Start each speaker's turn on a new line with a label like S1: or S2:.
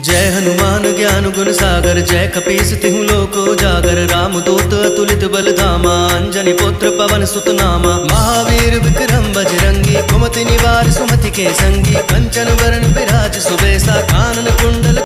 S1: जय हनुमान ज्ञान गुण सागर, जय कपीस तिहु लोको जागर। राम दूत अतुलित बल धामा, अंजनी पुत्र पवन सुत नामा। महावीर विक्रम बजरंगी, कुमति निवार सुमति के संगी। कंचन वरण विराज सुबेसा, कानन कुंडल